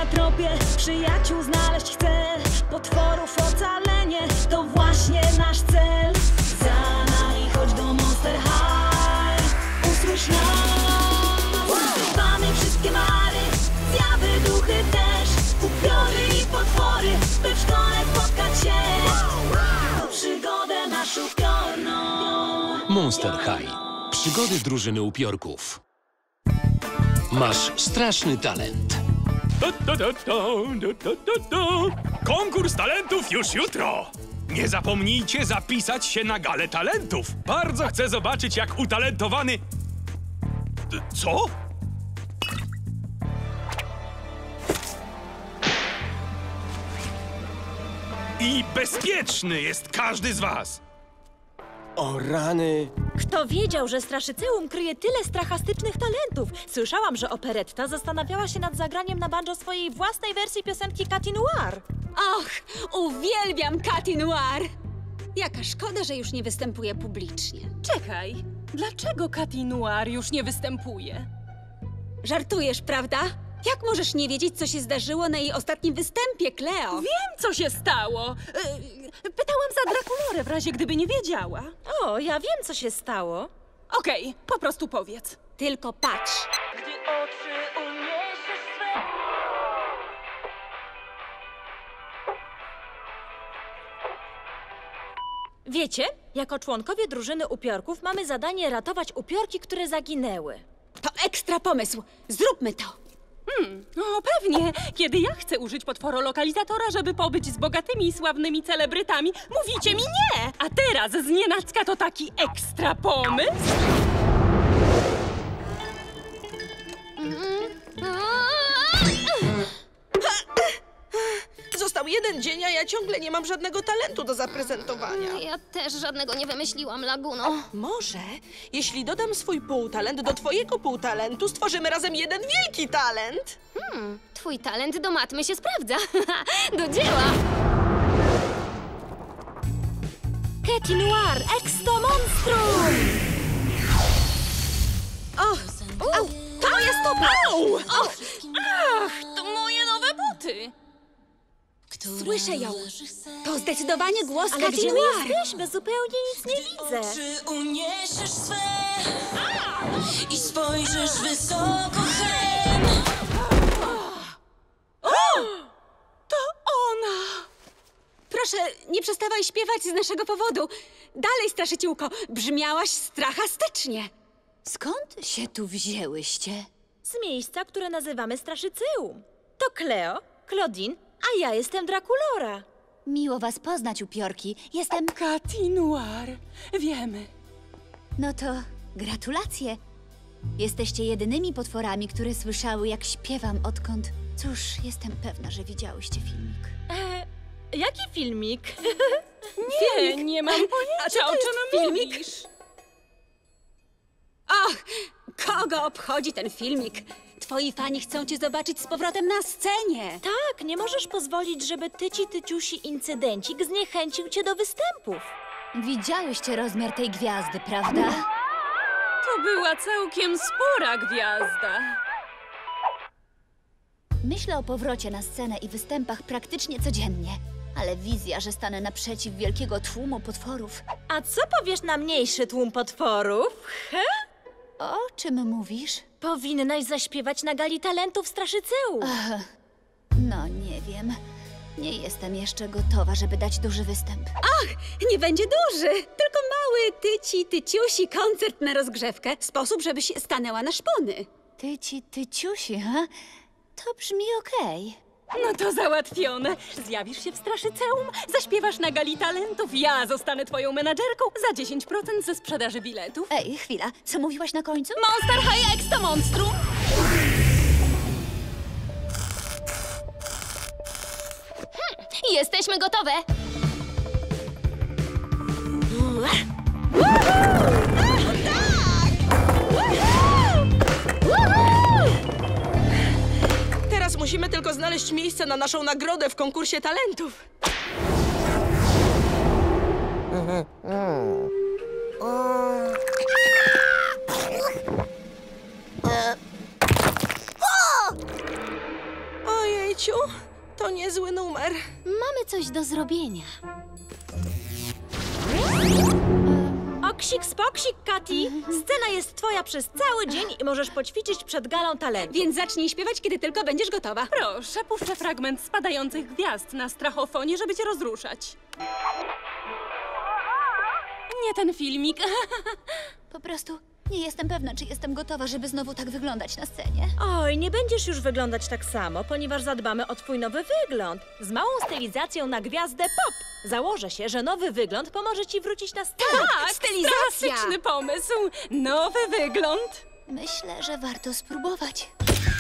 na tropie, przyjaciół znaleźć chcę. Potworów ocalenie to właśnie nasz cel. Za nami chodź do Monster High. Usłysz nas. Zrywamy wszystkie mary, zjawy, duchy też. Upiory i potwory, by w szkole spotkać się. Przygodę nasz upiorną. Monster High. Przygody drużyny upiorków. Masz straszny talent. Konkurs talentów już jutro! Nie zapomnijcie zapisać się na galę talentów. Bardzo chcę zobaczyć, jak utalentowany... Co? I bezpieczny jest każdy z was. O rany! Kto wiedział, że Straszyceum kryje tyle strachastycznych talentów? Słyszałam, że operetta zastanawiała się nad zagraniem na banjo swojej własnej wersji piosenki Cathy Noir. Och, uwielbiam Cathy Noir! Jaka szkoda, że już nie występuje publicznie. Czekaj, dlaczego Cathy Noir już nie występuje? Żartujesz, prawda? Jak możesz nie wiedzieć, co się zdarzyło na jej ostatnim występie, Cleo? Wiem, co się stało. Pytałam za Draculorę w razie, gdyby nie wiedziała. O, ja wiem, co się stało. Okej, po prostu powiedz. Tylko patrz. Gdy oczy uniesiesz swe. Wiecie, jako członkowie drużyny upiorków mamy zadanie ratować upiorki, które zaginęły. To ekstra pomysł. Zróbmy to. No pewnie. Kiedy ja chcę użyć potworolokalizatora, żeby pobyć z bogatymi i sławnymi celebrytami, mówicie mi nie! A teraz znienacka to taki ekstra pomysł? Został jeden dzień, a ja ciągle nie mam żadnego talentu do zaprezentowania. Ja też żadnego nie wymyśliłam, Laguno. Może, jeśli dodam swój półtalent do twojego półtalentu, stworzymy razem jeden wielki talent. Twój talent do matmy się sprawdza. Do dzieła! Cathy Noir, Exto Monstrum! Au, to moja stopa! Ach, to moje nowe buty! Słyszę ją. To zdecydowanie głos Ale Cathy gdzie my Noir. jesteśmy? Zupełnie nic nie widzę. Czy uniesiesz swe i spojrzysz wysoko hen. To ona! Proszę, nie przestawaj śpiewać z naszego powodu. Dalej, straszyciółko, brzmiałaś strachastycznie. Skąd się tu wzięłyście? Z miejsca, które nazywamy Straszyceum. To Cleo, Claudine, a ja jestem Draculora. Miło was poznać, upiorki. Jestem... Cathy Noir. Wiemy. No to gratulacje. Jesteście jedynymi potworami, które słyszały, jak śpiewam odkąd... Cóż, jestem pewna, że widziałyście filmik. Jaki filmik? Nie mam pojęcia, o czym mówisz. Och, kogo obchodzi ten filmik? Twoi fani chcą cię zobaczyć z powrotem na scenie. Tak, nie możesz pozwolić, żeby tyci-tyciusi incydencik zniechęcił cię do występów. Widziałyście rozmiar tej gwiazdy, prawda? To była całkiem spora gwiazda. Myślę o powrocie na scenę i występach praktycznie codziennie. Ale wizja, że stanę naprzeciw wielkiego tłumu potworów... A co powiesz na mniejszy tłum potworów? O czym mówisz? Powinnaś zaśpiewać na gali talentów Straszyceum. No, nie wiem. Nie jestem jeszcze gotowa, żeby dać duży występ. Nie będzie duży, tylko mały tyci-tyciusi koncert na rozgrzewkę. Sposób, żebyś stanęła na szpony. Tyci-tyciusi, ha? To brzmi okej. No to załatwione. Zjawisz się w Straszyceum, zaśpiewasz na gali talentów, ja zostanę twoją menadżerką za 10% ze sprzedaży biletów. Ej, chwila. Co mówiłaś na końcu? Monster High Extra Monstrum! Jesteśmy gotowe! Teraz musimy tylko znaleźć miejsce na naszą nagrodę w konkursie talentów. Ojej, Tyciu, to niezły numer. Mamy coś do zrobienia. Oksik spoksik, Kati! Scena jest twoja przez cały dzień i możesz poćwiczyć przed galą talentu. Więc zacznij śpiewać, kiedy tylko będziesz gotowa. Proszę, puszczę fragment spadających gwiazd na strachofonie, żeby cię rozruszać. Nie ten filmik. Po prostu nie jestem pewna, czy jestem gotowa, żeby znowu tak wyglądać na scenie. Oj, nie będziesz już wyglądać tak samo, ponieważ zadbamy o twój nowy wygląd. Z małą stylizacją na gwiazdę pop. Założę się, że nowy wygląd pomoże ci wrócić na scenę. Tak, fantastyczny pomysł. Nowy wygląd. Myślę, że warto spróbować.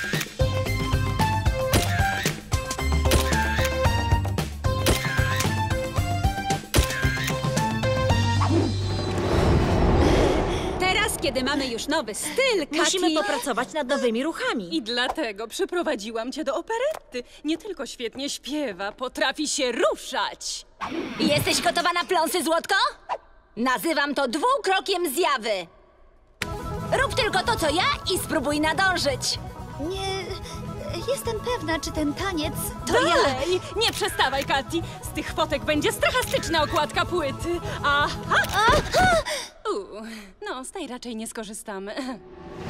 Teraz, kiedy mamy już nowy styl, Kati... Musimy popracować nad nowymi ruchami. I dlatego przyprowadziłam cię do operetty. Nie tylko świetnie śpiewa, potrafi się ruszać. Jesteś gotowa na pląsy, Złotko? Nazywam to dwukrokiem zjawy. Rób tylko to, co ja i spróbuj nadążyć. Nie jestem pewna, czy ten taniec to ja. Dalej! Nie przestawaj, Kati. Z tych fotek będzie strachastyczna okładka płyty. Aha! No, z tej raczej nie skorzystamy.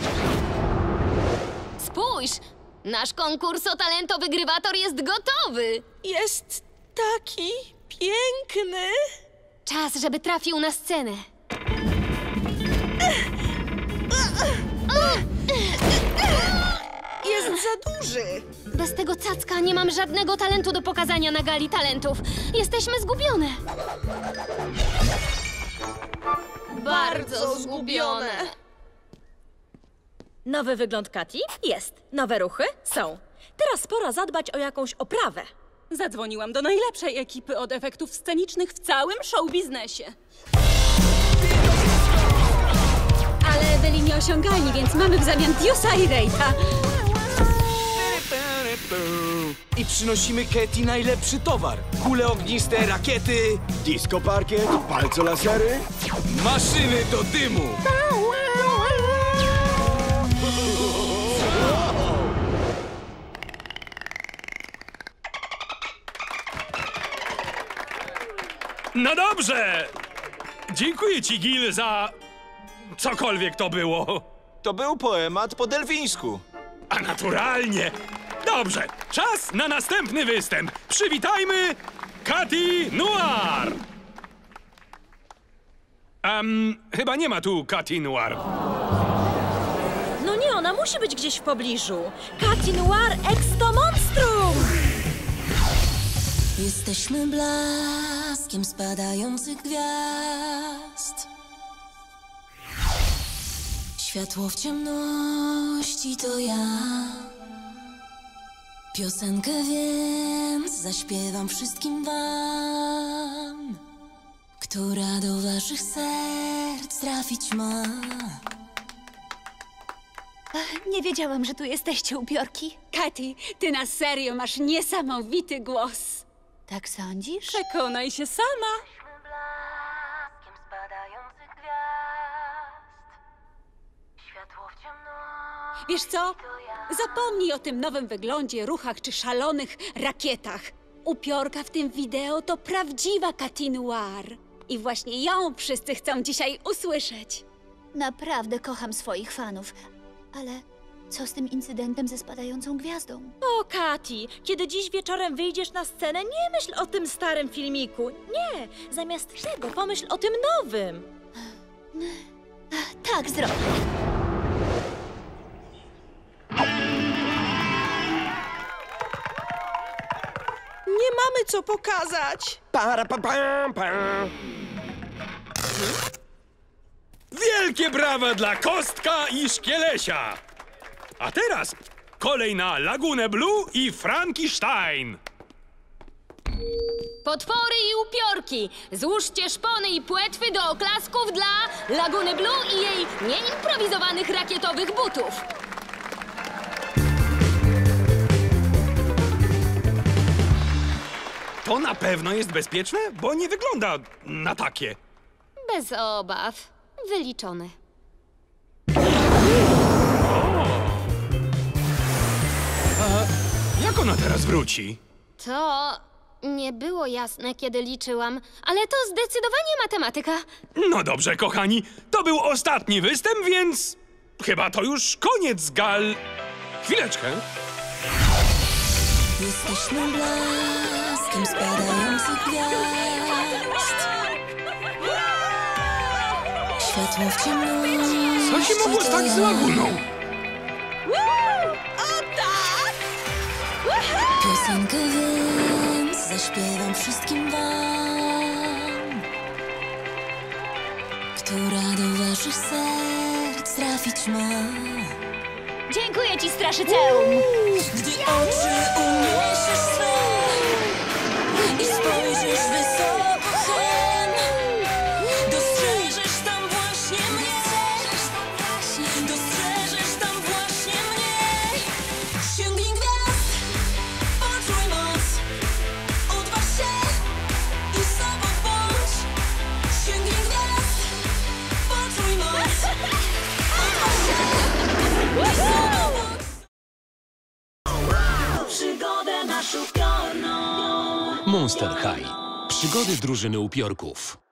Spójrz! Nasz konkurs o talento wygrywator jest gotowy! Jest taki piękny. Czas, żeby trafił na scenę. Jest za duży. Bez tego cacka nie mam żadnego talentu do pokazania na gali talentów. Jesteśmy zgubione. Bardzo zgubione. Nowy wygląd Kati? Jest. Nowe ruchy? Są. Teraz pora zadbać o jakąś oprawę. Zadzwoniłam do najlepszej ekipy od efektów scenicznych w całym show biznesie. Ale byli nieosiągalni, więc mamy w zamian Diusa i Rejta. I przynosimy Katie najlepszy towar. Kule ogniste, rakiety, disco parkiet, palcolasery, maszyny do dymu. No dobrze! Dziękuję ci, Gil, za cokolwiek to było. To był poemat po delfińsku. A naturalnie! Dobrze, czas na następny występ. Przywitajmy Kati Noir! Chyba nie ma tu Kati Noir. No nie, ona musi być gdzieś w pobliżu. Kati Noir Exto Monstrum! Jesteśmy blaskiem spadających gwiazd. Światło w ciemności to ja. Piosenkę więc zaśpiewam wszystkim wam, która do waszych serc trafić ma. Nie wiedziałam, że tu jesteście, upiorki. Kati, ty na serio masz niesamowity głos. Tak sądzisz? Przekonaj się sama. Blaskiem spadających gwiazd. Światło w ciemności. Wiesz co? Zapomnij o tym nowym wyglądzie, ruchach czy szalonych rakietach. Upiorka w tym wideo to prawdziwa Kati Noir. I właśnie ją wszyscy chcą dzisiaj usłyszeć. Naprawdę kocham swoich fanów, ale co z tym incydentem ze spadającą gwiazdą? O, Kati, kiedy dziś wieczorem wyjdziesz na scenę, nie myśl o tym starym filmiku. Nie, zamiast tego pomyśl o tym nowym. Tak zrobię. Nie mamy co pokazać. Para, pa, pam, pam. Wielkie brawa dla Kostka i Szkielesia! A teraz kolej na Lagunę Blue i Frankenstein. Potwory i upiorki! Złóżcie szpony i płetwy do oklasków dla Laguny Blue i jej nieimprowizowanych rakietowych butów. To na pewno jest bezpieczne, bo nie wygląda na takie. Bez obaw. Wyliczone. Jak ona teraz zaraz wróci. To nie było jasne, kiedy liczyłam, ale to zdecydowanie matematyka. No dobrze, kochani, to był ostatni występ, więc chyba to już koniec Chwileczkę. Jesteśmy blaskiem spadających gwiazd. Światło w ciemności. Co się mogło stać z laguną? Piosenkę więc zaśpiewam wszystkim wam, która do waszych serc trafić ma. Dziękuję ci, Straszyceum! Gdy oczy uniesiesz swe i spojrzysz wysoko hen, dostrzeżesz tam właśnie mnie. Dostrzeżesz tam właśnie mnie. Sięgnij gwiazd, poczuj moc, odważ się i sobą bądź. Sięgnij gwiazd, poczuj moc, odważ się i sobą bądź. Przygodę masz upiorną. Monster High. Przygody drużyny upiorków.